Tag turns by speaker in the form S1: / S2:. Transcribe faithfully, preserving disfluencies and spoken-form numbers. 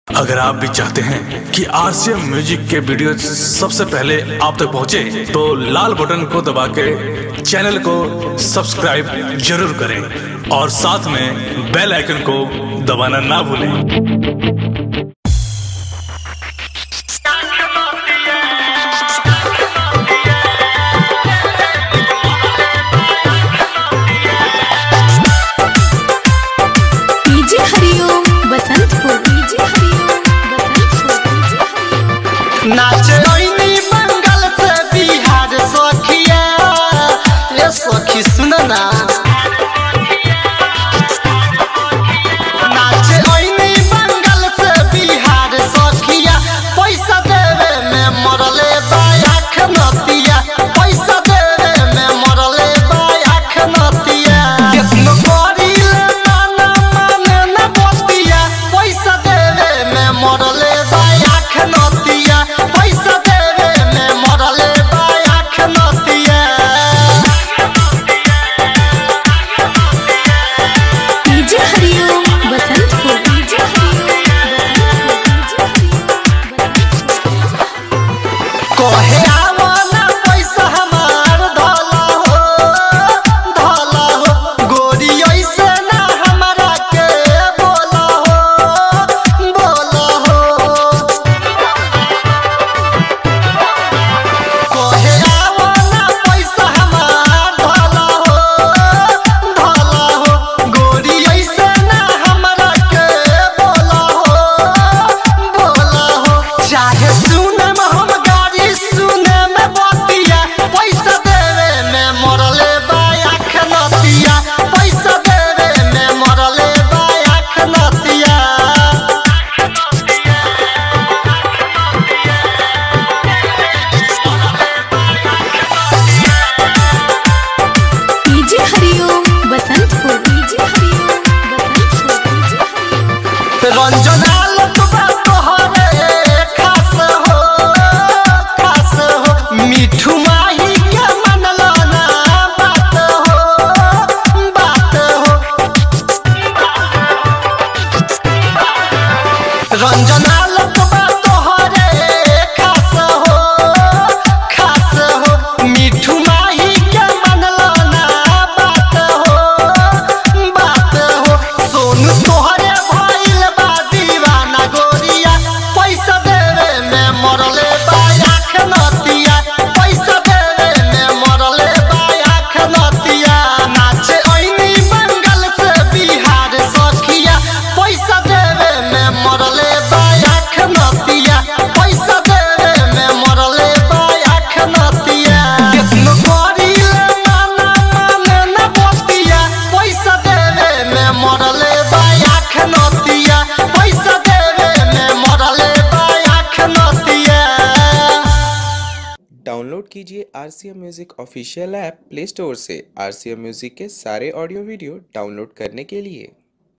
S1: अगर आप भी चाहते हैं कि आरसीएम म्यूजिक के वीडियो सबसे पहले आप तक पहुंचे, तो लाल बटन को दबा के चैनल को सब्सक्राइब जरूर करें और साथ में बेल आइकन को दबाना ना भूलें।
S2: नाचे बंगाल से बिहार सखिया रे सखी सुन ना, नाचे बंगाल से बिहार सखिया, पैसा देवे में मरले बायाख नतिया, पैसा देवे में मरले बायाख नतिया, कितनो करिले नाना माने न बतिया, पैसा देवे में मरले बायाख नतिया, पैसा देवे में मरले बायाख नतिया।
S3: डीजे हरिओम बसंतपुर, डीजे
S2: कहे आवना पैसा हमार धला हो धला हो, गोरी ऐसे ना हमरा के बोला हो बोला हो, कहे आवना पैसा हमार धला हो धला हो, गोरी ऐसे ना हमरा के बोला हो बोला हो, चाहे सुने में हम गाड़ी सुने में बतिया, पैसा देवे में मरले बायाख नतिया, पैसा देवे में मरले बायाख नतिया।
S3: DJ Hariom Basantpur, DJ Hariom Basantpur.
S2: रंजन आलत बा तोहरे खास हो खास हो, मिठू माही के मनलो ना बात हो बात हो, रंजन आलत बा तोहरे खास हो खास हो, मिठू माही के मनलो ना बात हो बात हो, सोनू तोहरे भइल बा दीवाना गोरिया, पैसा देवे में मरले बायाख नतिया, पैसा देवे में मरले बायाख नतिया, नाचे ऐनी बंगाल से बिहार सखिया, पैसा देवे में मरले बायाख नतिया, पैसा देवे में मरले बायाख नतिया, कितनो करिले नाना माने न बतिया, पैसा देवे में मरले बायाख नतिया, पैसा देवे में मरले बायाख नतिया।
S4: डाउनलोड कीजिए RCM music official app play store से। आरसीएम म्यूजिक के सारे ऑडियो वीडियो डाउनलोड करने के लिए